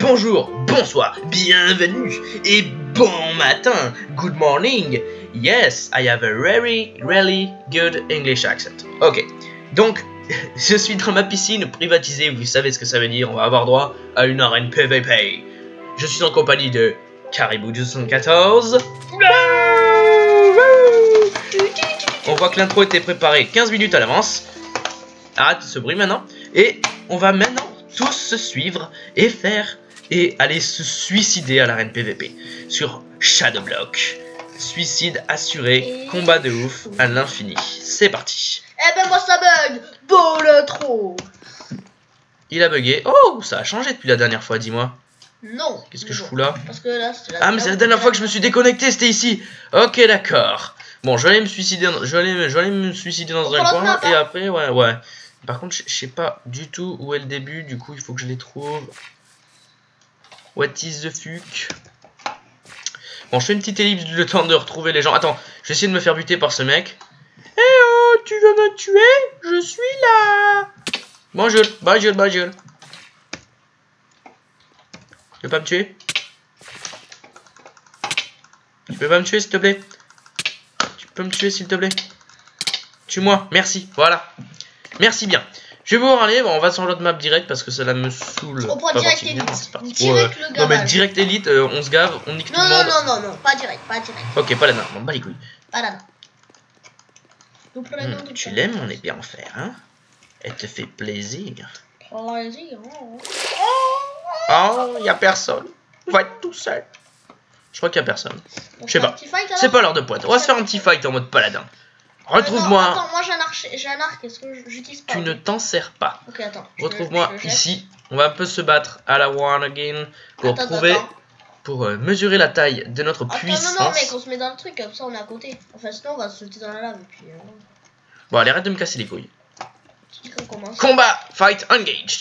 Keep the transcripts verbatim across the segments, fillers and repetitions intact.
bonjour, bonsoir, bienvenue et bon matin, good morning. Yes, I have a very, really good English accent. Ok, donc je suis dans ma piscine privatisée, vous savez ce que ça veut dire, on va avoir droit à une arène P V P. Je suis en compagnie de Caribou deux cent quatorze. On voit que l'intro était préparée quinze minutes à l'avance. Arrête ce bruit maintenant. Et on va maintenant tous se suivre et faire et aller se suicider à l'arène P V P sur Shadowblock. Suicide assuré, combat de ouf à l'infini. C'est parti. Eh ben moi ça bug, beau le trop. Il a bugué. Oh, ça a changé depuis la dernière fois, dis-moi. Non. Qu'est-ce que je fous là? Parce que là, la Ah mais c'est la dernière fois que je me suis déconnecté, c'était ici. Ok, d'accord. Bon, je vais aller me suicider, dans... je vais aller, je vais aller me suicider dans un coin et après, ouais, ouais. Par contre, je, je sais pas du tout où est le début, du coup, il faut que je les trouve. What is the fuck? Bon, je fais une petite ellipse le temps de retrouver les gens. Attends, je vais essayer de me faire buter par ce mec. Eh oh, tu veux me tuer? Je suis là. Bonjour, bonjour, bonjour. Tu veux pas me tuer? Tu peux pas me tuer, s'il te plaît? Tu peux me tuer, s'il te plaît? Tue-moi, merci, voilà. Merci bien. Je vais vous parler, bon, on va sur l'autre map direct parce que cela me saoule. On prend direct élite. Direct ouais. le non mais direct élite, euh, on se gave, on nique non, tout le non, monde. Non, non, non, non, pas direct, pas direct. Ok, pas la nain, on bat les couilles. Pas la nain. Hmm, tu l'aimes mon épée en fer, hein? Elle te fait plaisir. Plaisir. Oh, oh y a personne. On va être tout seul. Je crois qu'il y a personne. Je sais pas. C'est pas l'heure de pointe. On va se faire un petit fight en mode paladin. Retrouve-moi. Euh, attends, moi j'ai un arc, j'ai un arc, est-ce que j'utilise pas? Tu ne t'en sers pas. Ok, attends. Retrouve-moi ici. On va un peu se battre à la one again pour attends, prouver, attends. pour euh, mesurer la taille de notre attends, puissance. Non, non, mec, on se met dans le truc, comme ça on est à côté. Enfin, sinon on va se sauter dans la lave. Et puis, euh... Bon, allez, arrête de me casser les couilles. Tu dis qu'on commence. Combat, fight, engaged.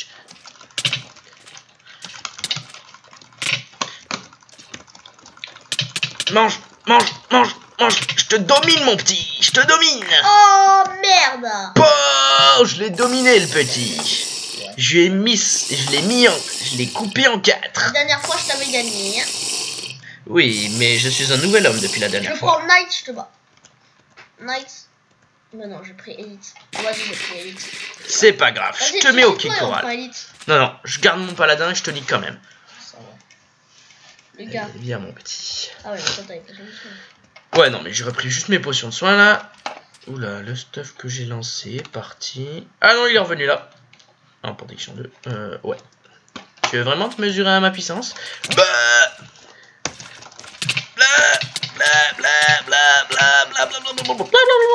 Mange, mange, mange. Mange, je te domine mon petit, je te domine. Oh merde. Oh, je l'ai dominé le petit. Ouais. Je l'ai mis, je l'ai mis en, je l'ai coupé en quatre. La dernière fois je t'avais gagné. Oui, mais je suis un nouvel homme depuis la dernière je fois. Je prends Knight, je te bats. Knight. Mais non, j'ai pris Elite. Vas-y, j'ai pris Elite. C'est pas grave, je te mets au kick choral. Non, non, je garde mon paladin et je te nique quand même. Ça va. Le gars. Eh bien mon petit. Ah ouais, mais toi t'avais pas de soin. Ouais, non, mais j'ai repris juste mes potions de soin là. Oula, le stuff que j'ai lancé est parti. Ah non, il est revenu là. En protection deux. Euh, ouais. Tu veux vraiment te mesurer à ma puissance? Bah bla bla bla bla bla bla bla bla bla bla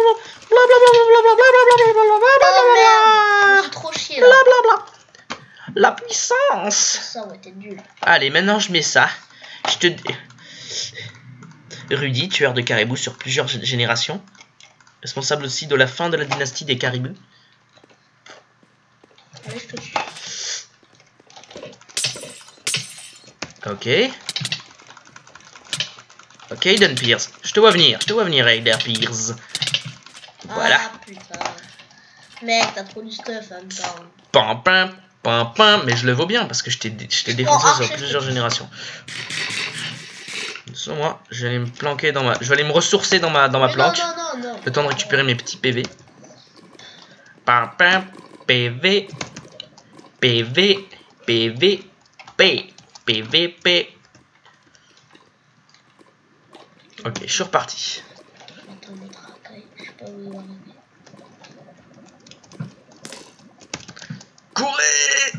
bla. C'est trop chier là. La puissance. Ça, ouais, t'es nul. Allez, maintenant je mets ça. Je te... Rudy, tueur de caribous sur plusieurs générations. Responsable aussi de la fin de la dynastie des caribous. Allez, je te tue. Ok. Ok, Aiden Pierce. Je te vois venir. Je te vois venir, Aiden Pierce. Voilà. Ah, putain. Mec, t'as trop du stuff en même temps. Pam, pam, pam, pam. Mais je le vaux bien parce que je t'ai défoncé oh, sur plusieurs générations. Sur moi, je vais aller me planquer dans ma, je vais aller me ressourcer dans ma dans ma mais planque. Non, non, non, non. Le temps de récupérer mes petits P V. Pam, pam, P V, P V, P V, P, P V, P. Ok, je suis reparti. Courez!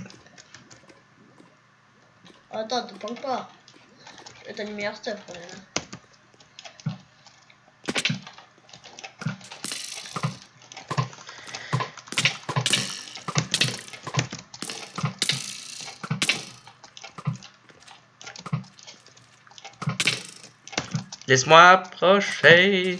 Attends, te planque pas. T'as du meilleur stuff quand même. Laisse-moi approcher.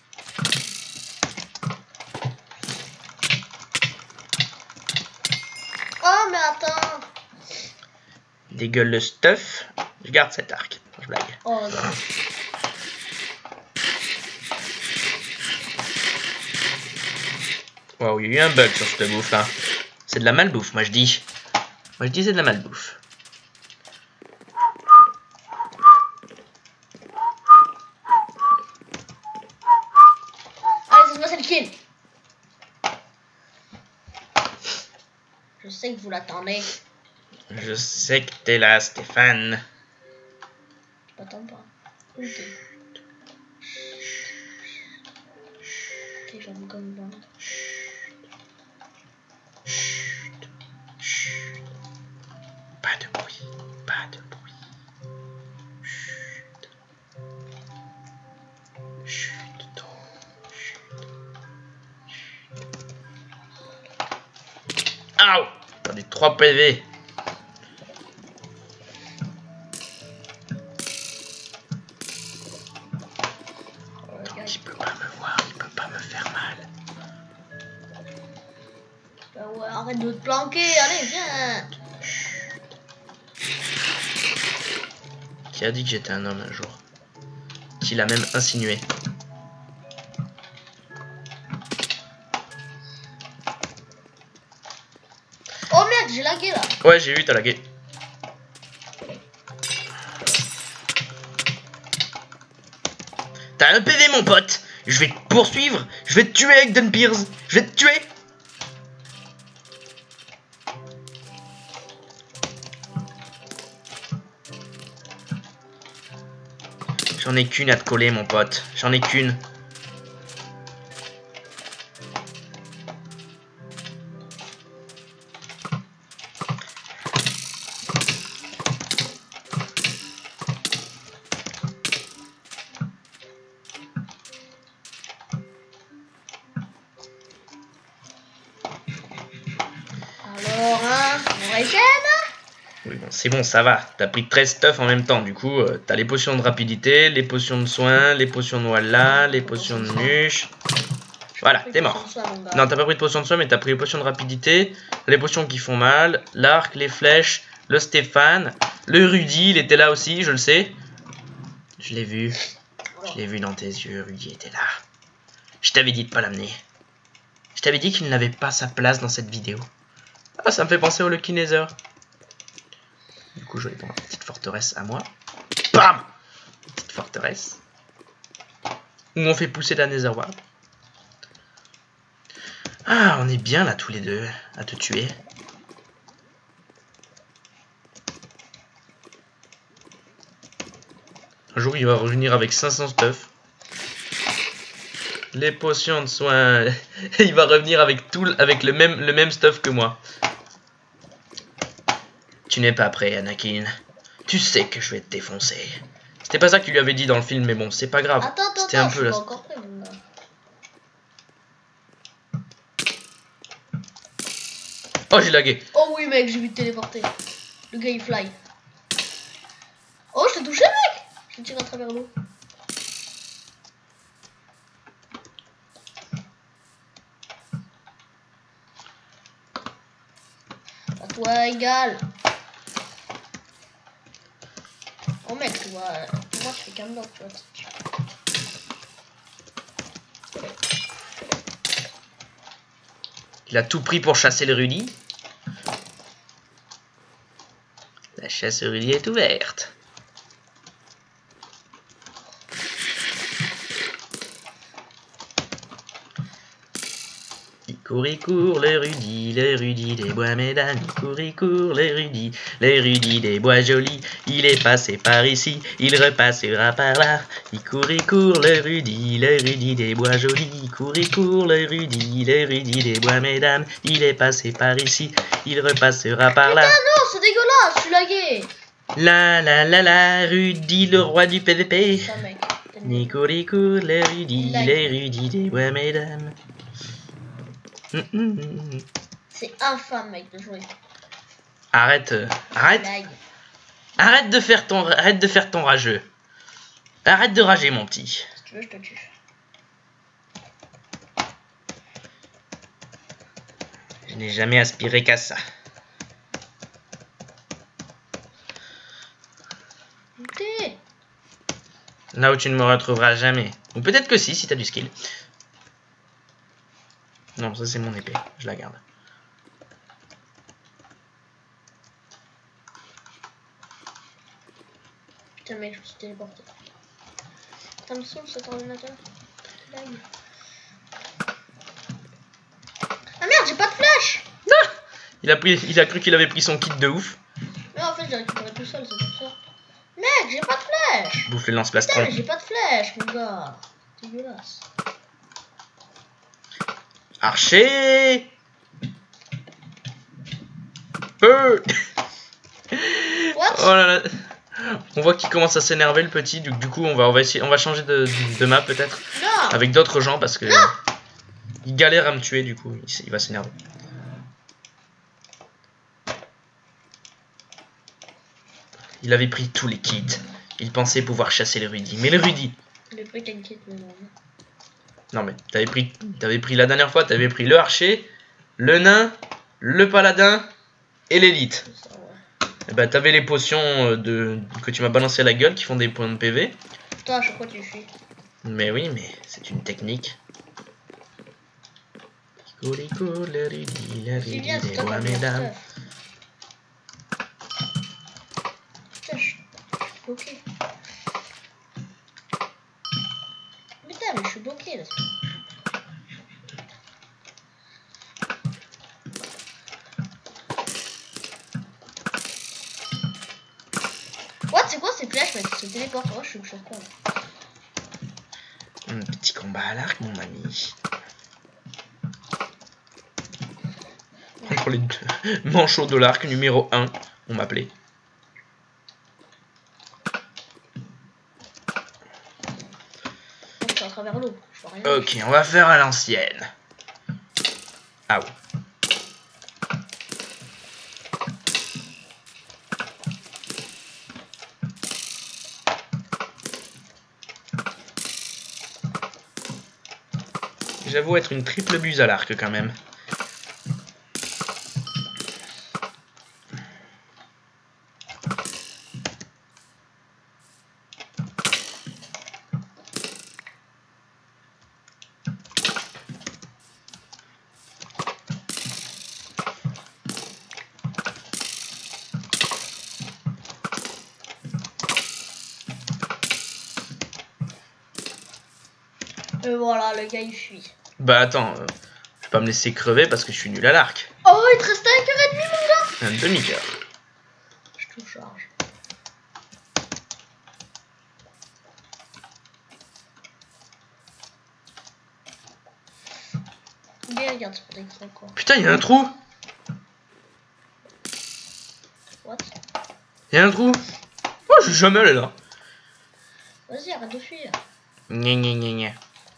Oh mais attends. Dégueule le stuff. Je garde cet arc. Je blague. Oh non. Waouh, il y a eu un bug sur cette bouffe là. C'est de la malbouffe, moi je dis. Moi je dis c'est de la malbouffe. Je sais que vous l'attendez. Je sais que t'es là, Stéphane. Je m'attends pas. Où t'es? Ok, j'avoue comme ça. Pas de bruit, pas de bruit. Chut. Chut, ton. Chut. Aouh! Perdu trois P V. Il peut pas me voir, il peut pas me faire mal. Bah ouais, arrête de te planquer, allez, viens. Qui a dit que j'étais un homme un jour? Qui l'a même insinué. Oh merde, j'ai lagué là. Ouais, j'ai vu, t'as lagué. T'as un P V, mon pote. Je vais te poursuivre. Je vais te tuer avec Dan Pierce. Je vais te tuer. J'en ai qu'une à te coller, mon pote. J'en ai qu'une. Alors, hein, on réchaîne. Oui, bon, c'est bon, ça va. T'as pris treize stuff en même temps. Du coup, euh, t'as les potions de rapidité, les potions de soin, les potions de Walla, les potions de muche. Voilà, t'es mort. Non, t'as pas pris de potions de soin, mais t'as pris les potions de rapidité, les potions qui font mal, l'arc, les flèches, le Stéphane, le Rudy, il était là aussi, je le sais. Je l'ai vu. Je l'ai vu dans tes yeux, Rudy était là. Je t'avais dit de pas l'amener. Je t'avais dit qu'il n'avait pas sa place dans cette vidéo. Ah, ça me fait penser au Lucky Nether. Du coup, je vais prendre une petite forteresse à moi. Bam! Une petite forteresse. Où on fait pousser la Nether Ward. Ah, on est bien là tous les deux à te tuer. Un jour, il va revenir avec cinq cents stuff. Les potions de soins. Il va revenir avec tout, avec le même, le même stuff que moi. Tu n'es pas prêt, Anakin. Tu sais que je vais te défoncer. C'était pas ça que tu lui avais dit dans le film, mais bon, c'est pas grave. Attends, attends, C'était attends, un je peu suis là. pas encore prêt, mon gars. Oh, j'ai lagué. Oh oui, mec, j'ai vu te téléporter. Le gars, il fly. Oh, je t'ai touché, mec. Je te tire à travers l'eau. À toi égal. Oh mec, tu vois, moi je fais qu'un bloc, tu vois. Il a tout pris pour chasser le Rudy. La chasse au Rudy est ouverte. Il court, il court, le Rudy, le Rudy des bois mesdames. Il court, il court, le Rudy, le Rudy des bois jolis. Il est passé par ici, il repassera par là. Il court, il court, le Rudy, le Rudy des bois jolis. Il court, il court, le Rudy, le Rudy des bois mesdames. Il est passé par ici, il repassera par là. Putain, non, c'est dégueulasse, je suis lagué. La la la la, Rudy, le roi du P V P. Ça, mec. Il court, il court, le Rudy, le Rudy des bois mesdames. Mm, mm, mm. C'est infâme, mec, de jouer. Arrête, euh, arrête, Lag. arrête de faire ton, arrête de faire ton rageux. Arrête de rager, mon petit. Si tu veux, je te tue. Je n'ai jamais aspiré qu'à ça. T'es. Là où tu ne me retrouveras jamais. Ou peut-être que si, si t'as du skill. Non, ça c'est mon épée, je la garde. Putain, mec, je me suis téléporté. Ça me saoule cet ordinateur. Lag. Ah merde, j'ai pas de flèche. Il a, pris, il a cru qu'il avait pris son kit de ouf. Mais en fait, j'ai récupéré tout seul, c'est pour ça. Mec, j'ai pas de flèche. Bouffe les lance-plastrons. J'ai pas de flèche, mon gars. Dégueulasse. Archer. Peu. What? Oh là là. On voit qu'il commence à s'énerver le petit. Du, du coup, on va, on va essayer, on va changer de, de map peut-être. Non. Avec d'autres gens parce que non. Il galère à me tuer. Du coup, il, il va s'énerver. Il avait pris tous les kits. Il pensait pouvoir chasser le Rudy. Mais le Rudy. Il a pris qu'un kit, mais non. Non mais t'avais pris, t'avais pris la dernière fois, t'avais pris le archer, le nain, le paladin et l'élite. Ouais. Et bah t'avais les potions de que tu m'as balancé à la gueule qui font des points de P V. Putain, à chaque fois tu fuis. Mais oui, mais c'est une technique. C'est bien, c'est toi qui as mesdames. Putain, je suis bloqué. Putain, mais je suis bloqué là. What, c'est quoi ces flèches, mec? Se téléporte. Oh, je suis sur con. Un petit combat à l'arc, mon ami. Contre les deux manchots de l'arc numéro un, on m'appelait. Je suis à travers l'eau. Ok, on va faire à l'ancienne. Ah ouais. J'avoue être une triple buse à l'arc quand même. Et voilà, le gars il fuit. Bah attends, euh, je vais pas me laisser crever parce que je suis nul à l'arc. Oh, il te reste un cœur et demi, mon gars. Un demi-cœur. Je tout charge. Bien, regarde, c'est pour des trucs quoi. Putain, il y a un trou. What? Il y a un trou. Oh, je suis jamais allé là. Vas-y, arrête de fuir. Gna gna gna gna.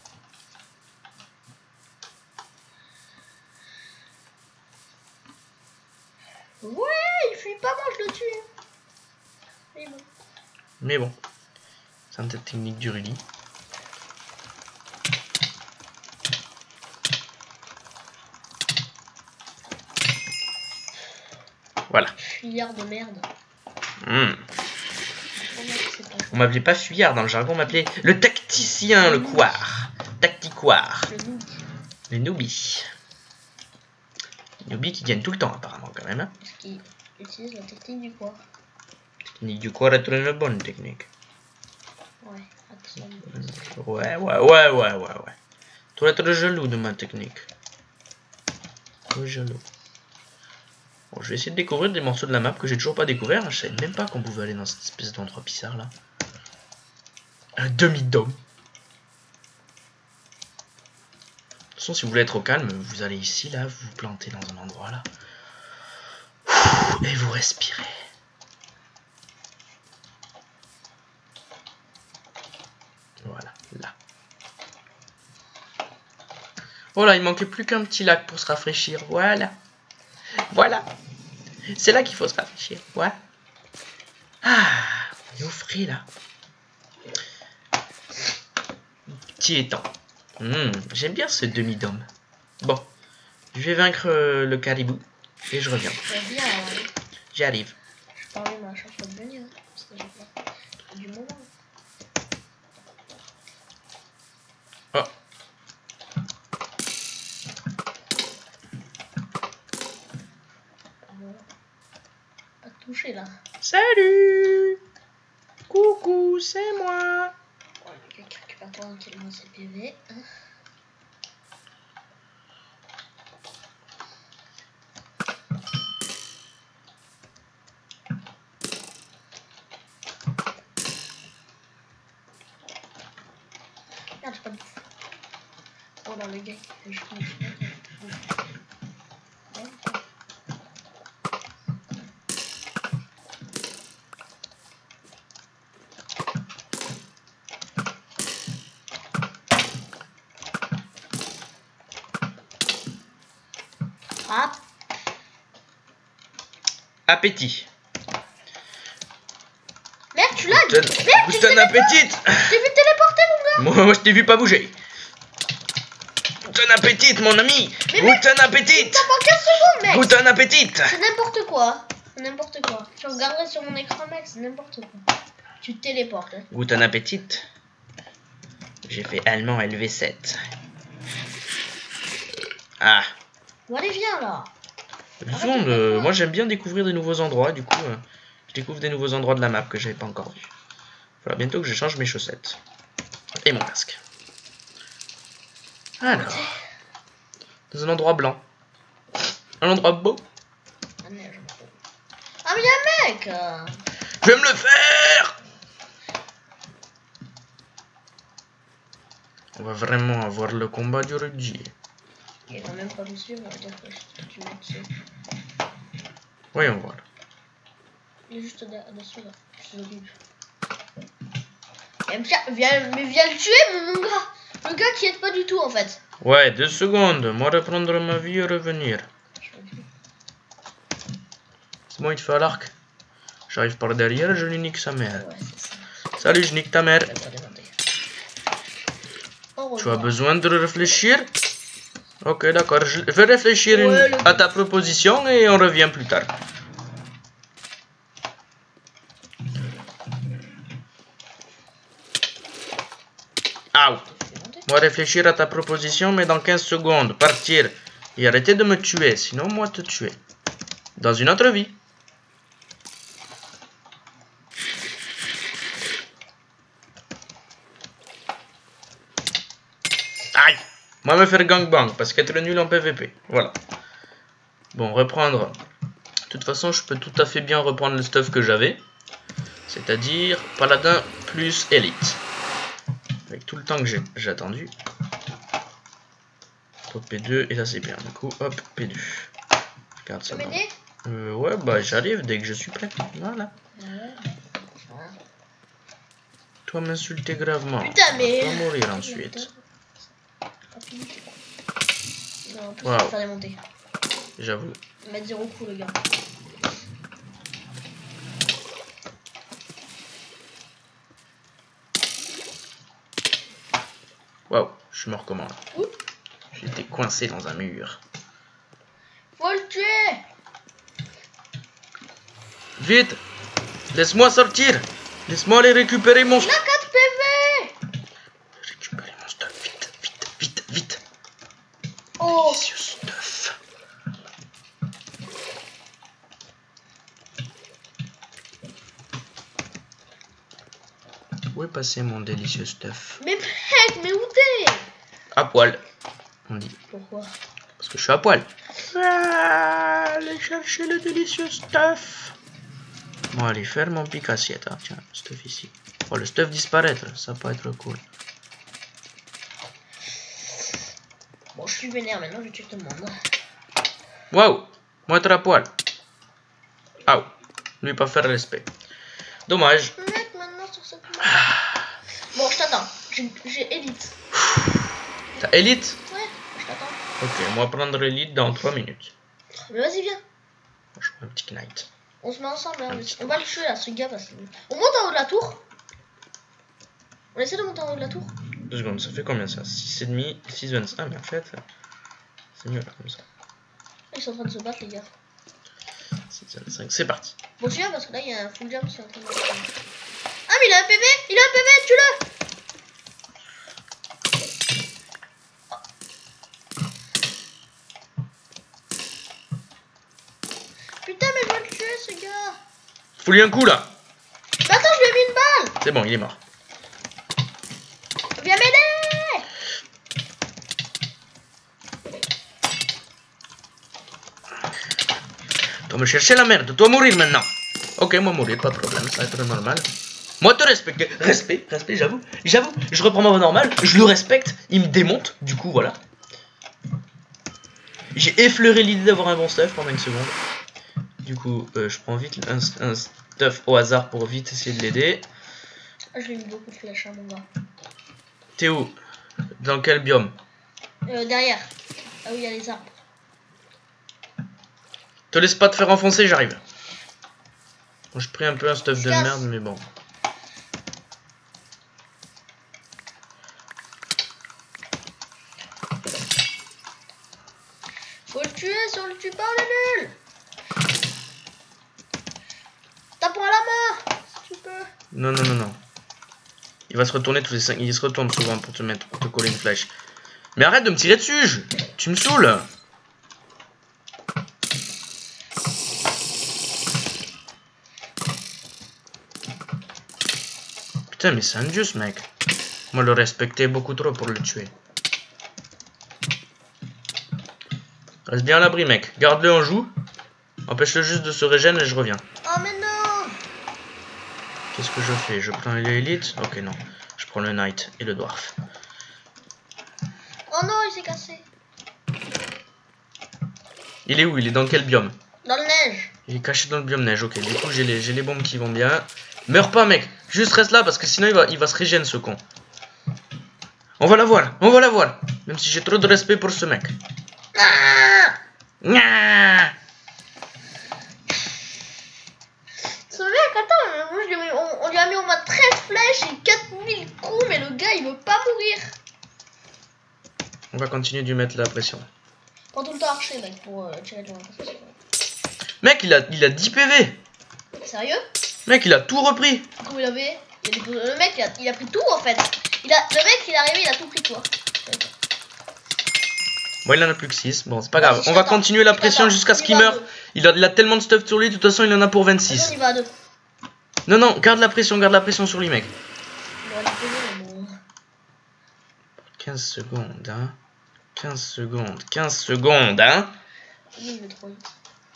Ouais, il fuit pas, moi je le tue. Mais bon. Mais bon, c'est une technique du Rudy. Voilà. Fuyard de merde. Mmh. On m'appelait pas fuyard dans le jargon, on m'appelait le tacticien, le couard. Tacticoire. Le noob. Les noobies. Les noobies qui gagnent tout le temps apparemment quand même. Hein. Parce qu'ils utilisent la technique du quoi. Technique du couard est une bonne technique. Ouais, attends. Ouais, ouais, ouais, ouais, ouais, ouais. Tu dois être jaloux de ma technique. Trop jaloux. Bon, je vais essayer de découvrir des morceaux de la map que j'ai toujours pas découvert. Je savais même pas qu'on pouvait aller dans cette espèce d'endroit bizarre là. Un demi-dôme. De toute façon, si vous voulez être au calme, vous allez ici, là, vous vous plantez dans un endroit là. Et vous respirez. Voilà, là. Voilà, il manquait plus qu'un petit lac pour se rafraîchir. Voilà. Voilà. C'est là qu'il faut se rafraîchir. Ouais. Ah, on est au frais là. Petit étang. Mmh, j'aime bien ce demi-dôme. Bon, je vais vaincre euh, le caribou et je reviens. J'arrive. Je parlais ma chance de venir. Parce que j'ai pas du moment. Oh. Pas touché là. Salut. Coucou, c'est moi. Oh, le gars qui récupère tranquillement ses P V. Hein. dans le gars. Je ah. Appétit. Merde, tu l'as. Merde, tu t'en appétit. Je t'ai vu téléporter, mon gars. Moi, moi je t'ai vu pas bouger. Goûte un appétit, mon ami. Goûte un appétit. T'as pas quinze secondes, mec. Goûte un appétit. C'est n'importe quoi. C'est n'importe quoi. Je regarderai sur mon écran, mec, c'est n'importe quoi. Tu te téléportes. Hein. Goûte un appétit. J'ai fait allemand L V sept. Ah. Bon, allez, viens là. Façon, euh, moi j'aime bien découvrir des nouveaux endroits, du coup euh, je découvre des nouveaux endroits de la map que j'avais pas encore vu. Voilà, bientôt que je change mes chaussettes. Et mon casque. Alors. Dans un endroit blanc. Un endroit beau. Ah, mais y'a un mec. euh. Je vais me le faire. On va vraiment avoir le combat du rugby. Il va même pas me suivre, on va dire que je tu mets dessus. Voyons voir. Il est juste là-dessus là. Je l'occupe. Mais viens, mais viens le tuer, mon gars. Le gars qui aide pas du tout en fait. Ouais, deux secondes. Moi reprendre ma vie et revenir. C'est bon, il te fait à l'arc. J'arrive par derrière, je lui nique sa mère. Ouais, c'est ça. Salut, je nique ta mère. Oh, Tu as besoin de réfléchir? Ok, d'accord. Je vais réfléchir ouais, une... le... à ta proposition et on revient plus tard. Aouh. Moi réfléchir à ta proposition, mais dans quinze secondes. Partir. Et arrêter de me tuer, sinon moi te tuer. Dans une autre vie. Aïe. Moi me faire gangbang, parce qu'être nul en P V P. Voilà. Bon, reprendre. De toute façon, je peux tout à fait bien reprendre le stuff que j'avais. C'est-à-dire paladin plus élite. Avec tout le temps que j'ai attendu. Hop, P deux, et là c'est bien. Du coup, hop, P deux. Regarde ça. Dans... Euh, ouais, bah j'arrive dès que je suis prêt. Voilà. Ouais. Toi m'insulter gravement. Putain, mais... Tu vas mourir ensuite. Non, en plus, Wow. on va faire des montées. J'avoue. Mettre zéro coup, le gars. Waouh, je suis mort comment là? Ouh. J'étais coincé dans un mur. Faut le tuer. Vite! Laisse-moi sortir! Laisse-moi aller récupérer mon Il a quatre P V. Récupérer mon stuff, vite, vite, vite, vite! Oh! Délicieux stuff! Où est passé mon délicieux stuff? Mais mec, mais où t'es? À poil, on dit. Pourquoi? Parce que je suis à poil. Ah, allez chercher le délicieux stuff. Bon, allez faire mon pic assiette. Hein. Tiens, stuff ici. Oh, le stuff disparaître, ça peut être cool. Bon, je suis vénère maintenant, je tue tout le monde. Waouh, moi être à poil. Aouh, lui pas faire respect. Dommage. Mec, maintenant sur cette map. Bon, je t'attends. J'ai élite. T'as élite? Ouais, je t'attends. Ok, moi prendre élite dans trois minutes. Mais vas-y, viens. Je prends un petit knight. On se met ensemble, hein. Un petit On va le tuer là, ce gars. Parce que... On monte en haut de la tour. On essaie de monter en haut de la tour. Deux secondes, ça fait combien ça? six et demi, six vingt-cinq. Ah, mais en fait, c'est mieux là comme ça. Ils sont en train de se battre, les gars. six vingt-cinq, c'est parti. Bon, tu viens parce que là, il y a un full jump qui est en train de... Ah, mais il a un P V. Il a un P V, tue-le. Putain, mais je vais le tuer, ce gars. Faut lui un coup là. Mais attends, je lui ai mis une balle. C'est bon, il est mort. Viens m'aider. Toi me chercher la merde, toi mourir maintenant. Ok, moi mourir, pas de problème, ça va être normal. Moi te respecter, respect, respect, j'avoue, j'avoue, je reprends ma voix normale, je le respecte, il me démonte, du coup voilà. J'ai effleuré l'idée d'avoir un bon stuff pendant une seconde. Du coup, euh, je prends vite un, un stuff au hasard pour vite essayer de l'aider. Ah, je lui ai mis beaucoup de flèches, hein, mon gars. T'es où? Dans quel biome? euh, Derrière. Ah oui, il y a les arbres. Te laisse pas te faire enfoncer, j'arrive. Bon, je pris un peu un stuff de casse. merde, mais bon. Faut le tuer, si on le tue pas, on est nul. Tape-moi à la main, si tu peux. Non, non, non, non. Il va se retourner tous les cinq. Il se retourne souvent pour te mettre, pour te coller une flèche. Mais arrête de me tirer dessus, je... tu me saoules. Putain, mais c'est un dieu ce mec. Moi le respectais beaucoup trop pour le tuer. Reste bien à l'abri, mec. Garde-le en joue. Empêche-le juste de se régénérer et je reviens. Oh, mais non. Qu'est-ce que je fais? Je prends l'élite? Ok, non. Je prends le knight et le dwarf. Oh non, il s'est cassé. Il est où? Il est dans quel biome? Dans le neige. Il est caché dans le biome neige. Ok, du coup, j'ai les, j'ai les bombes qui vont bien. Meurs pas, mec. Juste reste là parce que sinon, il va, il va se régénérer, ce con. On va la voir. On va la voir. Même si j'ai trop de respect pour ce mec. Ah, Nya. ce mec, attends, moi, je lui ai mis- on, on lui a mis au moins treize flèches et quatre mille coups, mais le gars, il veut pas mourir. On va continuer de lui mettre la pression. Prends tout le temps archer, mec, pour euh, tirer de loin. Mec, il a, il a dix P V. Sérieux? Mec, il a tout repris. Comment il avait il a des... Le mec, il a, il a pris tout, en fait. Il a... Le mec, il est arrivé, il a tout pris, toi. Bon, il en a plus que six. Bon, c'est pas grave. On va continuer la pression jusqu'à ce qu'il meure. Il a, il a tellement de stuff sur lui. De toute façon, il en a pour vingt-six. On y va à deux. Non, non, garde la pression. Garde la pression sur lui, mec. On va aller poser, mais bon. quinze secondes, hein. quinze secondes. quinze secondes, hein. Lui, il veut trop vite.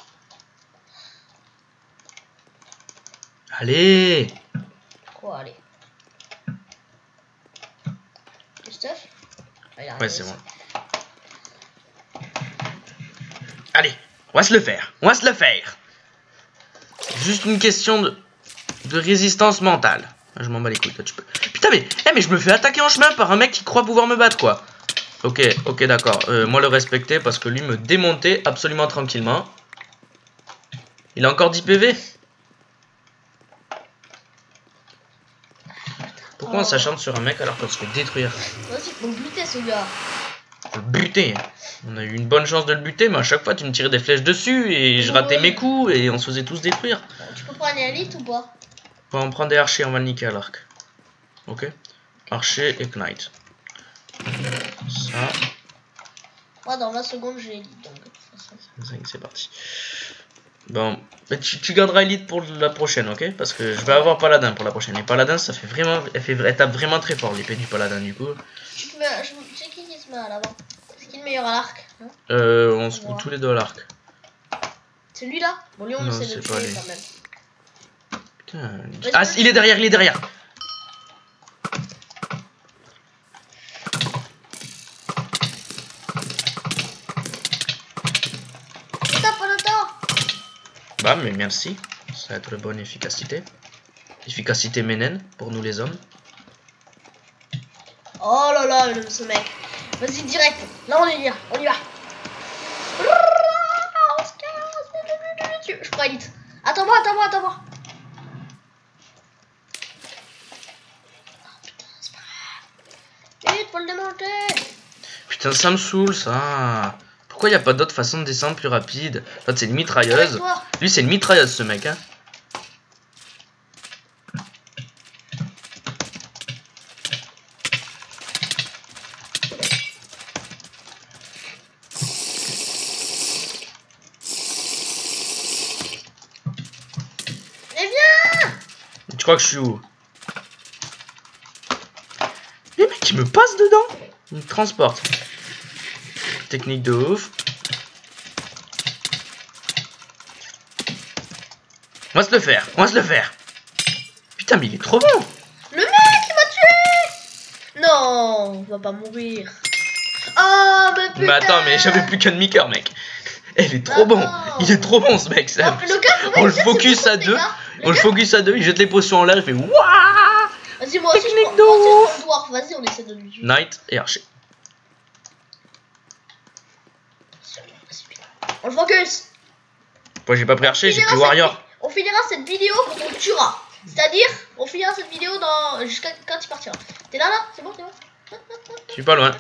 Allez. Quoi, allez. Le stuff ah, il a Ouais, rien c'est ici. bon. Allez, on va se le faire. On va se le faire. C'est juste une question de, de résistance mentale. Je m'en bats les couilles, toi, tu peux. Putain, mais, eh, mais je me fais attaquer en chemin par un mec qui croit pouvoir me battre, quoi. Ok, ok, d'accord. Euh, moi, le respecter parce que lui me démontait absolument tranquillement. Il a encore dix P V. Pourquoi on s'acharne sur un mec alors qu'on se fait détruire? Vas-y, faut le buter, ce gars. Faut le buter. On a eu une bonne chance de le buter, mais à chaque fois tu me tirais des flèches dessus et je ratais Ouais. mes coups et on se faisait tous détruire. Tu peux prendre une élite ou pas? Bon, on prend des archers, on va le niquer à l'arc. Ok. Archer et knight. Ça. Moi, dans vingt secondes, j'ai élite. Donc, de toute façon. C'est parti. Bon, mais tu, tu garderas élite pour la prochaine, ok? Parce que je vais avoir paladin pour la prochaine. Et paladin, ça fait vraiment, elle, fait, elle tape vraiment très fort l'épée du paladin du coup. Tu te mets- je- C'est qui qui se met à l'avant? C'est qui le meilleur à l'arc, hein? Euh, on se fout Ouais. tous les deux à l'arc. C'est lui là? Bon, lui, on Non, essaie de c'est le pas tuer lui. quand même. Putain. Ah, il est derrière, il est derrière. T'as pas le temps! Bah, mais merci. Ça va être de bonne efficacité. Efficacité ménène pour nous les hommes. Oh là là, le- ce mec. Vas-y, direct. Là, on y va. On y va. On se casse. Je prends élite. Attends-moi, attends-moi, attends-moi. Oh putain, c'est pas grave. Vite, faut le démonter. Putain, ça me saoule ça. Pourquoi il n'y a pas d'autre façon de descendre plus rapide? En fait, c'est une Avec mitrailleuse. toi. Lui, c'est une mitrailleuse ce mec, hein. Et viens. Tu crois que je suis où? Les mecs, ils me passent dedans. Ils me transportent. Technique de ouf. On va se le faire, on va se le faire. Putain, mais il est trop bon. Le mec, il m'a tué. Non, on va pas mourir. Oh, mais putain. Mais attends, mais j'avais plus qu'un demi-cœur, mec. il est trop bon. Il est trop bon ce mec. Ça. Non, le gars, on le focus à deux. On le focus à deux. Il jette les potions en l'air. Il fait waouh. Vas-y, moi aussi, je prends, moi aussi, je prends le dwarf. Vas-y, on essaie de lui tuer. Knight et archer. On le focus. Moi j'ai pas pris archer, j'ai pris warrior. Cette... On finira cette vidéo quand on le tuera. C'est-à-dire, on finira cette vidéo dans jusqu'à quand il partira. T'es là là? C'est bon, c'est bon. Je suis pas loin.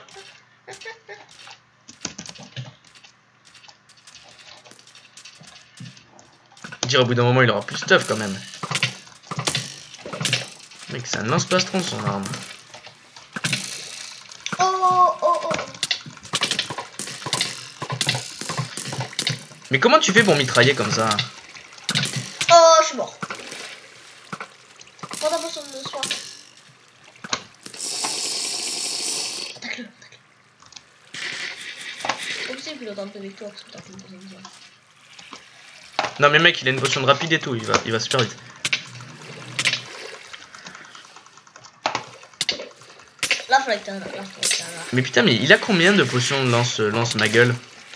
Dire au bout d'un moment il aura plus de stuff quand même. Mec, ça ne lance pas strong son arme. Oh oh oh. Mais comment tu fais pour mitrailler comme ça? Oh, je suis mort. Prends ta potion de soin. Attaque-le, attaque-le. Comme c'est plus longtemps de victoire parce que t'as fait une deuxième zone. Non mais mec, il a une potion de rapide et tout, il va, il va super vite. Là, fallait que t'aies un arc. Mais putain, mais il a combien de potions de lance, lance ma gueule?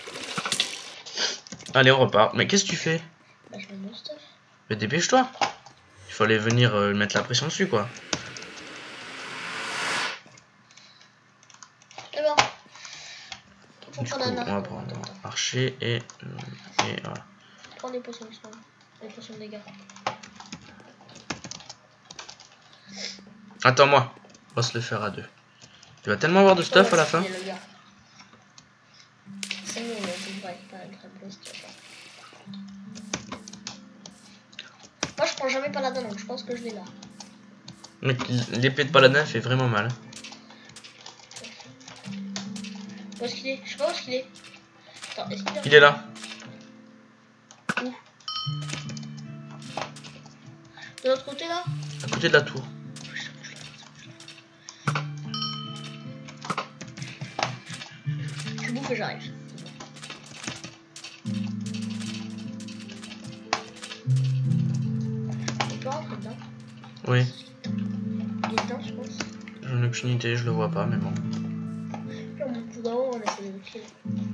Allez, on repart. Mais qu'est-ce que tu fais? Bah, je mets mon stuff. Mais dépêche-toi. Il fallait venir euh, mettre la pression dessus, quoi. C'est bon. Faut Du coup, prendre un on va arc. prendre archer et... et voilà. Prends des potions de soin. Des potions de dégâts. Attends-moi. On va se le faire à deux. Tu vas tellement avoir de stuff à la fin. C'est bon, on devrait pas être un peu stuff. Moi, je prends jamais paladin, donc je pense que je l'ai là. Mec, l'épée de paladin fait vraiment mal. Où est-ce qu'il est? Je sais pas où est-ce qu'il est. Attends, est-ce qu'il est... Il est là. Où? De l'autre côté, là? À côté de la tour. Je bouffe et j'arrive. On peut rentrer dedans? Oui. Il est dedans, je pense. J'en ai aucune idée, je le vois pas, mais bon. Puis on monte tout d'en haut, on essaie de le kill.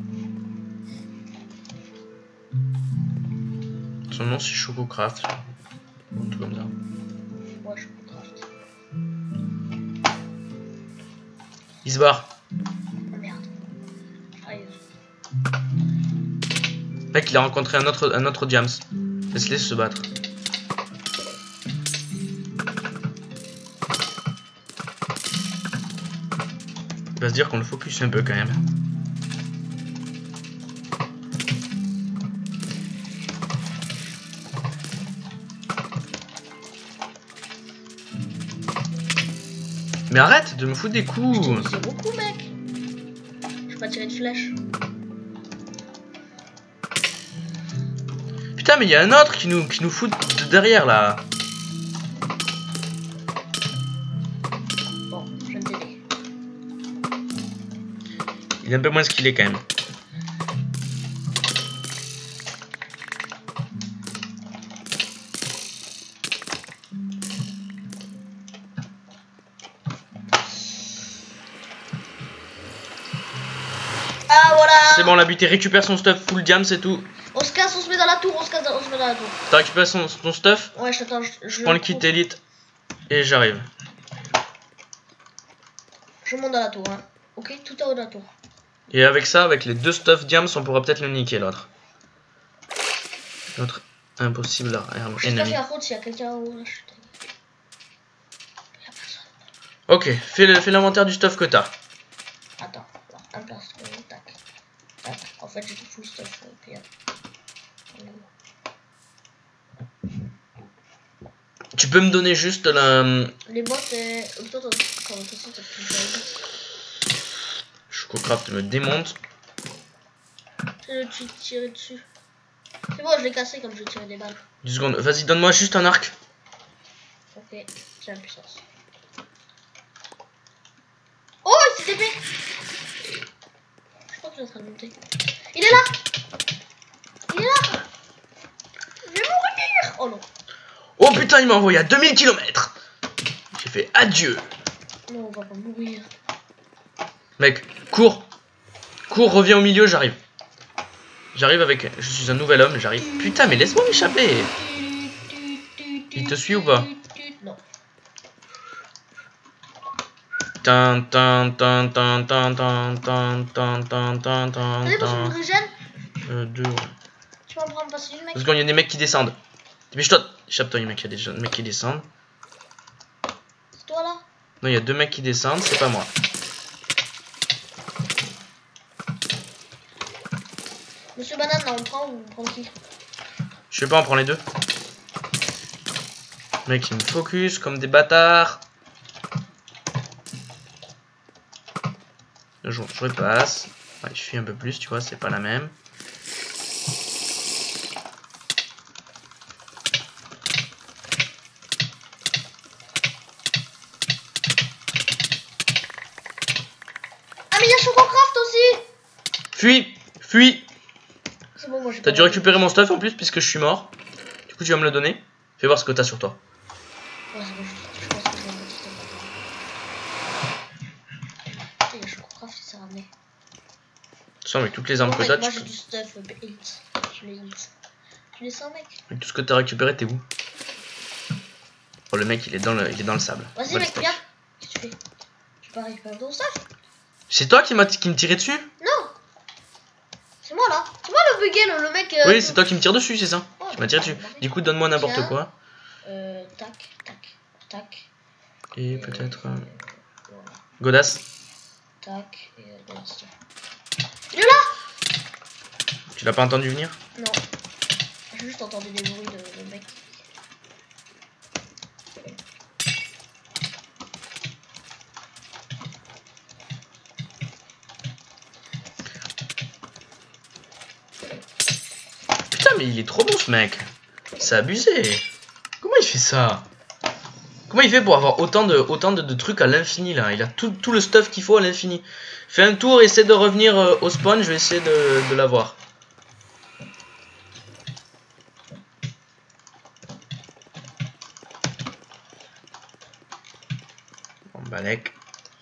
Son nom c'est Chococraft. Un truc comme ça. Moi, je peux craft. Il se barre. Oh merde. J'arrive. Mec, il a rencontré un autre, un autre Diams. Laisse-les se battre. Il va se dire qu'on le focus un peu quand même. Mais arrête de me foutre des coups. Je t'ai tiré beaucoup, mec. Je peux pas tirer de flèche. Putain, mais il y a un autre qui nous, qui nous fout de derrière là. Bon, je vais me t'aider. Il est un peu moins skillé quand même. Ah voilà. C'est bon, la butée récupère son stuff full diam, c'est tout. On se casse, on se met dans la tour, on se casse, on se met dans la tour. T'as récupéré son, son stuff? Ouais, je t'attends. Je, Je prends le kit élite et j'arrive. Je monte dans la tour, hein. Ok, tout en haut de la tour. Et avec ça, avec les deux stuff diams, on pourra peut-être le niquer l'autre. L'autre impossible arme Je sais pas ennemi. faire route s'il y a quelqu'un en haut là. Je... Il y a personne. Ok, fais le- fais l'inventaire du stuff que t'as. Attends, alors, un place, tac. Tac. En fait, j'ai tout full stuff. Puis, Tu peux me donner juste la... les boîtes, et... Toi, toi, quand on te sent, t'as plus de Chococraft me démonte. Je vais tirer dessus. C'est bon, je l'ai cassé comme je tirais des balles. Deux secondes, vas-y, donne-moi juste un arc. Ok, j'ai la puissance. Oh, il s'est T P. Je crois que je suis en train de monter. Il est là. Il est là. Je vais mourir. Oh non. Oh putain, il m'a envoyé à deux mille kilomètres. J'ai fait adieu. Non, on va pas mourir. Mec, cours. Cours, reviens au milieu, j'arrive. J'arrive avec... Je suis un nouvel homme, j'arrive... Putain, mais laisse-moi m'échapper. Il te suit ou pas? Non. Tan tan tan tan tan tan tan tan tan tan tan Allez, parce que je régène. Euh, deux... Tu vas me prendre passer une mec. Parce qu'il y a des mecs qui descendent. Dépêche-toi. Échappe-toi, il y a des mecs qui descendent. C'est toi là? Non, il y a deux mecs qui descendent, c'est pas moi. Monsieur Banane, là, on prend ou on prend qui? Je sais pas, on prend les deux. Les mecs, ils me focus comme des bâtards. Je, je repasse. Ouais, je fuis un peu plus, tu vois, c'est pas la même. Ah, mais il y a Chococraft aussi! Fuis! Fuis! C'est bon, moi j'ai T'as dû récupérer mon stuff en plus, puisque je suis mort. Du coup, tu vas me le donner. Fais voir ce que t'as sur toi. Ouais, c'est bon, je, je pense que j'ai un petit stuff. Il y a Chococraft, il s'est ramené. Attention, avec toutes les armes Oh, que mec, t'as, moi tu j'ai peux... du stuff, euh, hit. Je l'ai hit. Tu laisses un mec? Avec tout ce que t'as récupéré, t'es où? Oh, le mec, il est dans le, il est dans le sable. Vas-y, mec, viens. Qu'est-ce que tu fais? Tu peux récupérer ton stuff? C'est toi qui, qui me tirait dessus? Non! C'est moi là! C'est moi le bugué, le, le mec. Euh, Oui, c'est toi qui me tire dessus, c'est ça? Oh, Tu m'as tiré dessus. Du coup, donne-moi n'importe Tiens. quoi. Euh, tac, tac, tac. Et peut-être... Euh... Voilà. Godas. Tac, et euh, dans le stuff. Il est là! Tu l'as pas entendu venir? Non. J'ai juste entendu des bruits de, de mec. Putain, mais il est trop bon ce mec. C'est abusé. Comment il fait ça? Comment il fait pour avoir autant de, autant de, de trucs à l'infini là? Il a tout, tout le stuff qu'il faut à l'infini. Fais un tour, essaie de revenir euh, au spawn, je vais essayer de, de l'avoir. Bon, Balek.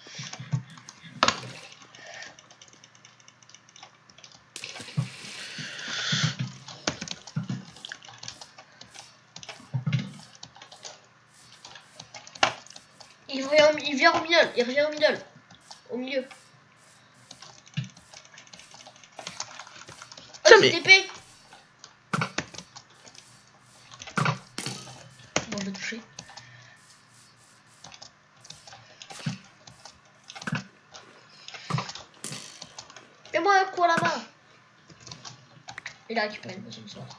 Il vient, au, il vient au middle, il revient au middle. Au milieu. Oh, mais... T P. Bon, je l'ai touché. Mets-moi un coup à la main. Il a récupéré une deuxième soir.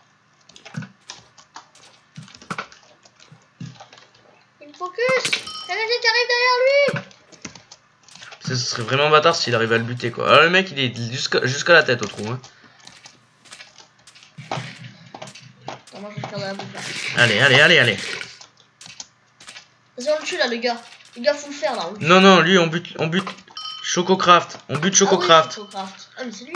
Il me focus. Il y a quelqu'un qui arrive derrière lui. Ce serait vraiment bâtard s'il arrivait à le buter quoi. Alors le mec il est jusqu'à jusqu'à la tête au trou. Hein. Attends, moi je vais faire de la boucle là. Allez, allez, allez, allez. Vas-y, on le tue là, le gars. Le gars, faut le faire là. On le tue. Non, non, lui on bute, on bute Chococraft. On bute Chococraft. Ah, oui, Chococraft. Ah, mais c'est lui.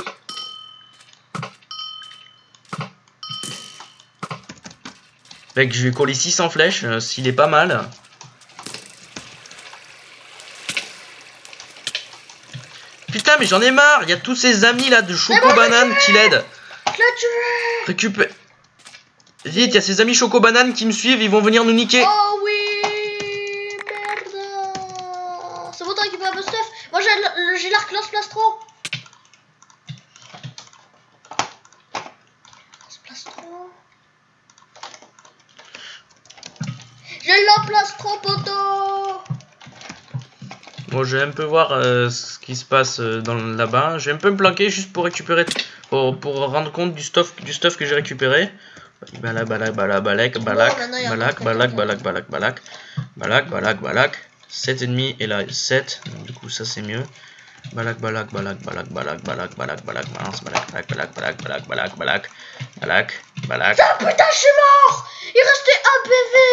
Mec, je lui ai collé six cents flèches, euh, s'il est pas mal. Putain, mais j'en ai marre. Il y a tous ces amis là de Choco Banane qui l'aident. Je l'ai tué. Récupère. Vite, il y a ces amis Choco Banane qui me suivent, ils vont venir nous niquer. Oh oui. Merde. C'est bon, t'as récupéré un peu de stuff. Moi j'ai l'arc lance plastro. Lance plastro. J'ai la plastro, poteau. Bon, je vais un peu voir euh, ce qui se passe euh, dans là-bas. Je vais un peu me planquer juste pour récupérer, pour, pour rendre compte du stuff, du stuff que j'ai récupéré. Balak, balak, balak, balak, balak, balak, balak, balak, balak, balak, balak, balak, balak. sept ennemis et là sept. Du coup, ça c'est mieux. Balak, balak, balak, balak, balak, balak, balak, balak, balak, balak, balak, balak, balak, balak, balak, balak, balak, balak. Ah putain, je suis mort. Il restait un P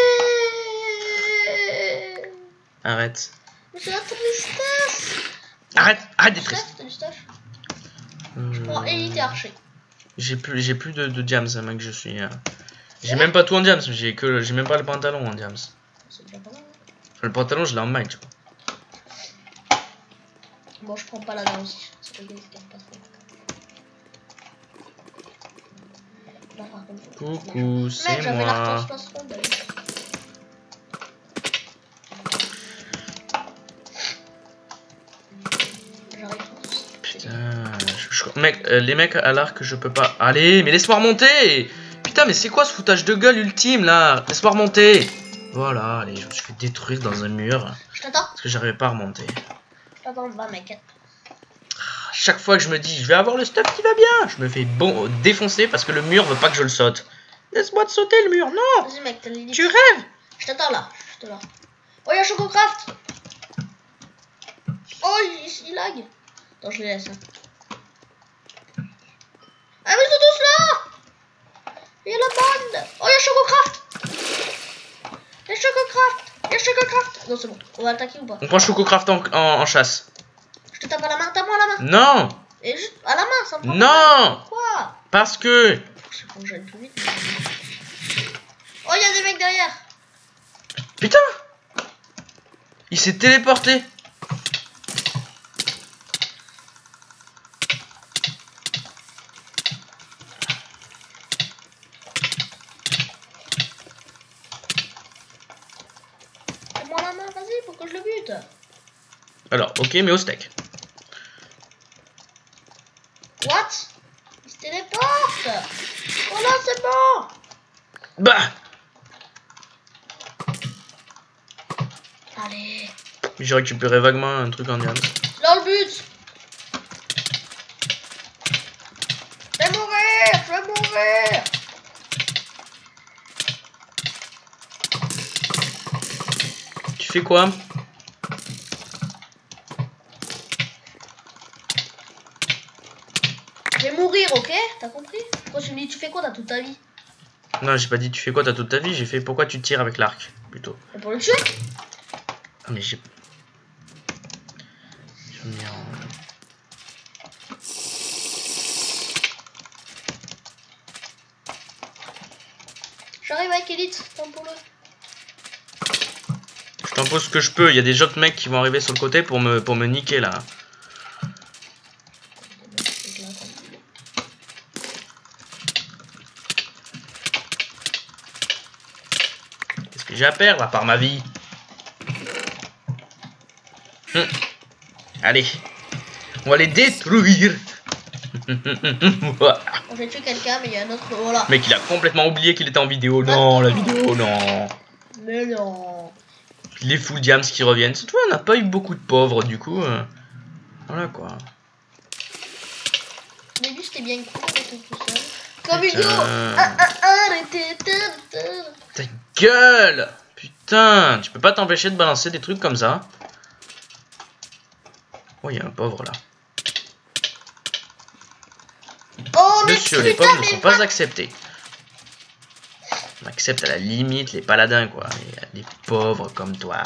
V. Arrête. Mais c'est la tristesse. Arrête, arrête d'être triste. T'as du stuff? Je prends élite et archer. J'ai plus, j'ai plus de, de diams, mec, je suis. Euh... J'ai même pas tout en diams, j'ai que, j'ai même pas le pantalon en diams. C'est déjà pas mal. Le pantalon, je l'ai en maille, tu vois. Bon, je prends pas la dent aussi. C'est pas grave, pas trop. Là, par contre, Coucou, c'est Mec, j'avais la moi. retransmission de... J'arrive tous. Putain, je- je- mec, euh, les mecs à l'arc, je peux pas. Allez, mais laisse-moi remonter. Putain, mais c'est quoi ce foutage de gueule ultime là? Laisse-moi remonter. Voilà, allez, je me suis fait détruire dans un mur Je t'attends. parce que j'arrivais pas à remonter. Je t'attends en bas, mec. À chaque fois que je me dis, je vais avoir le stuff qui va bien, je me fais bon défoncer parce que le mur veut pas que je le saute. Laisse-moi te sauter le mur, non. Vas-y, mec, t'as l'idée. Tu rêves? Je t'attends là. Je te là. Oh, y'a Chococraft. Oh, il, il lag. Attends, je les laisse. Hein. Ah, mais ils sont tous là. Il y a la bande. Oh, y'a Chococraft. Y'a Chococraft. Y'a Chococraft. Non, c'est bon. On va attaquer ou pas? On prend Chococraft en, en, en chasse. Je te tape à la main. Tape-moi à la main. Non. Et juste à la main, ça me prend. Non. Quoi? Parce que... Je sais pas que j'aille plus vite. Oh, y'a des mecs derrière. Putain. Il s'est téléporté. Tape-moi à la main, vas-y, pour que je le bute. Alors, ok, mais au steak. What? Il se téléporte. Voilà, c'est bon. Bah. Allez. J'ai récupéré vaguement un truc en diamant. C'est dans le but. Je vais mourir. Je vais mourir. Tu fais quoi? Je vais mourir, ok? T'as compris? Pourquoi tu me dis tu fais quoi dans toute ta vie? Non, j'ai pas dit tu fais quoi t'as toute ta vie, j'ai fait pourquoi tu tires avec l'arc, plutôt. Et pour le tuer? Ah mais j'ai... Je me mets en... J'arrive avec Elite, pour le. Je t'impose ce que je peux, il y a des autres mecs qui vont arriver sur le côté pour me, pour me niquer là. Qu'est-ce que j'ai à perdre à part ma vie? Hum. Allez, on va les détruire. Bon, j'ai tué quelqu'un, mais il y a un autre. Voilà. Mec, il a complètement oublié qu'il était en vidéo. Non, la vidéo, non. Mais non. Les full diams qui reviennent. Surtout, on n'a pas eu beaucoup de pauvres, du coup. Euh... Voilà quoi. Au début, c'était bien cool, on était tout seul. Comme Putain. Hugo. Ah, ah, ah, arrêtez. Ta gueule. Putain, tu peux pas t'empêcher de balancer des trucs comme ça. Oh, il y a un pauvre là. Oh, mais Monsieur, les putain, pauvres ne mais sont pas acceptés. On accepte à la limite les paladins, quoi. Et les pauvres comme toi.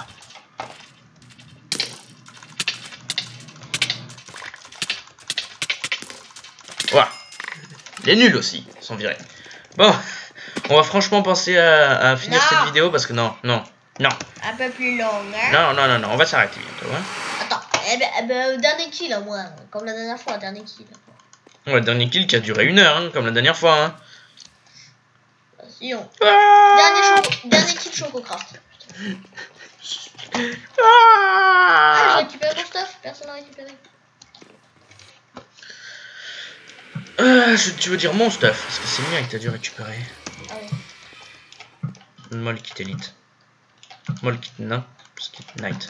Voilà. Les nuls aussi sont virés. Bon, on va franchement penser à, à finir Non. cette vidéo parce que non, non, non. un peu plus long, hein. Non, non, non, non, on va s'arrêter bientôt. Hein. Attends, eh ben, eh ben, dernier kill, au moins. Comme la dernière fois, dernier kill. Ouais, le dernier kill qui a duré une heure, hein, comme la dernière fois. Hein. Attention. Ah Dernier, choco- dernier kill Chococraft. ah Ah, j'ai récupéré mon stuff, personne n'a récupéré. Euh, je- tu veux dire mon stuff, parce que c'est le mien que t'as dû récupérer. Ah ouais. Molle kit élite. Molle kit nain, parce kit night.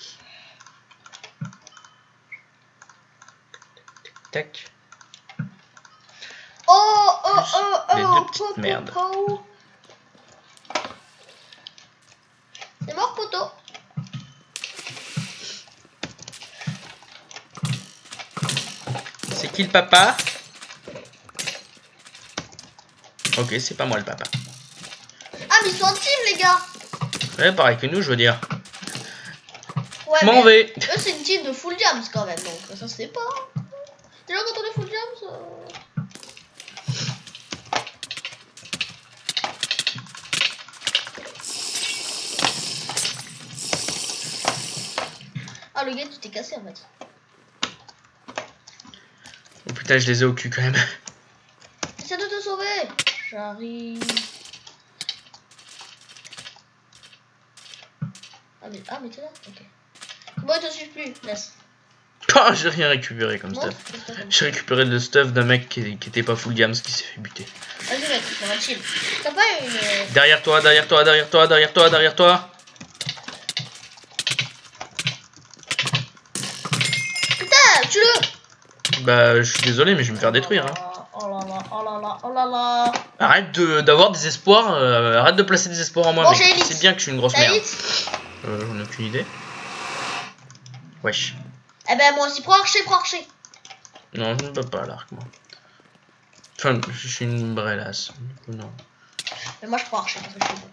Tac. Oh, oh, Plus oh, oh, les deux oh, petites po, merdes. po, po. C'est mort, poteau. C'est qui le papa? Ok, c'est pas moi le papa. Ah, mais ils sont en team, les gars. Ouais, pareil que nous, je veux dire. Ouais, Je m'en mais vais. eux, c'est une team de full jams quand même, donc ça se fait pas. Déjà, quand on est full jams, euh... Ah, le gars, tu t'es cassé en fait. Oh putain, je les ai au cul quand même. Essaie de te sauver. J'arrive. Ah mais, ah, mais t'es là. Ok. Bon, il te suit plus. Laisse. Oh, j'ai rien récupéré comme Bon, stuff. c'est pas comme ça. J'ai récupéré le stuff d'un mec qui, qui était pas full games qui s'est fait buter. Vas-y mec, on va chill. T'as pas une... Derrière toi, derrière toi, derrière toi, derrière toi, derrière toi. Putain, tue-le. Bah, je suis désolé, mais je vais me faire détruire. Hein. Oh là là, oh là là, oh là là. Arrête de d'avoir des espoirs, euh, arrête de placer des espoirs en moi, Bon, mec. j'ai Elite. C'est bien que je suis une grosse T'as merde. Elite? Euh, j'en ai aucune idée. Wesh. Eh ben moi aussi, prends archer, prends archer. Non, je ne peux pas l'arc, moi. Enfin, je suis une brellasse. Du coup, non. Mais moi je prends archer parce que je suis bon.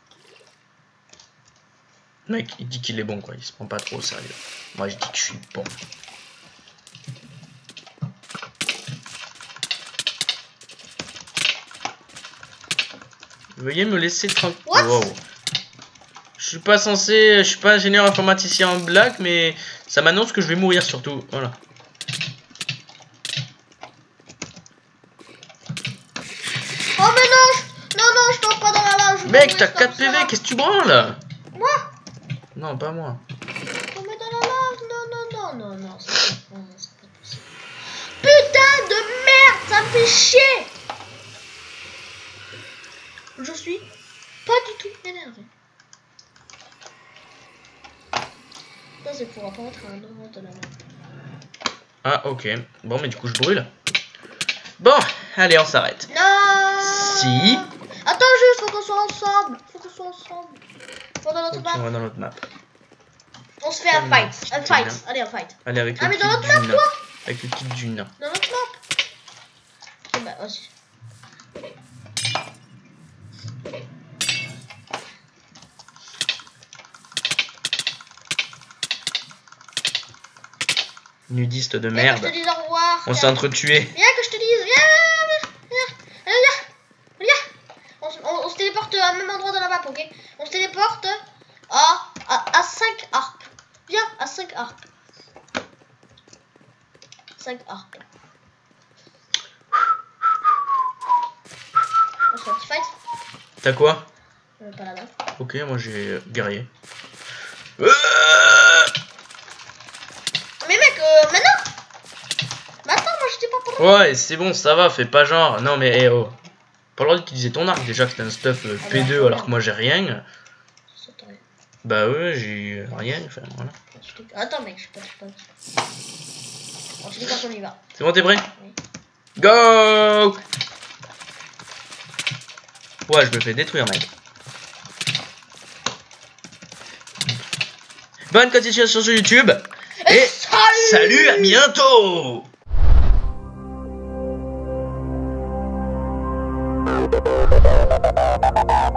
Mec, il dit qu'il est bon, quoi. Il se prend pas trop au sérieux. Moi, je dis que je suis bon. Veuillez me laisser tranquille. Wow. Je suis pas censé, je suis pas ingénieur informaticien en blague, mais ça m'annonce que je vais mourir surtout. Voilà. Oh mais non, je... non non, je tombe pas dans la lave. Mec, t'as quatre P V, qu'est-ce que tu branles? Moi? Non, pas moi. Tomber dans la lave, non non non non non, c'est pas, non, c'est pas possible. Putain de merde, ça me fait chier. Je suis pas du tout énervé. Ça c'est pour apparaître à un endroit de la map. Ah, ok. Bon, mais du coup, je brûle. Bon, allez, on s'arrête. Non. Si. Attends juste, faut qu'on soit ensemble. Faut qu'on soit ensemble. On va dans notre Ok, map. on va dans notre map. On se fait un Calme, fight. Un putain. fight. Allez, un fight. Allez, avec Ah le mais kit dans notre map, d'une. toi. Avec le kit d'une. Dans notre map. Eh bah, vas-y. Nudiste de Viens merde. que je te dise au revoir. On s'est Viens. entretués. Viens que je te dise. Viens, viens, viens, viens, viens, viens. On, se- on- on se téléporte à même endroit de la map, ok? On se téléporte à, à, à cinq harpes. Viens, à cinq harpes. cinq harpes. On se fait un petit fight. T'as quoi? Euh, pas la lave. Ok, moi j'ai guerrier. Euh Mais mec, euh, maintenant Maintenant, moi j'étais pas pour Ouais, c'est bon, ça va, fais pas genre. Non, mais eh oh. Pas le droit d'utiliser ton arc déjà que c'est un stuff euh, Ah P deux bah, alors que moi j'ai rien. ça. Attends, Bah ouais, j'ai rien. Enfin, voilà. Attends mec, je suis pas, je suis pas. Bon, tu dis quand on y va. C'est bon, t'es prêt? Oui. Go! Ouais, je me fais détruire, mec. Bonne continuation sur YouTube. Et salut, salut, à bientôt! Thank you.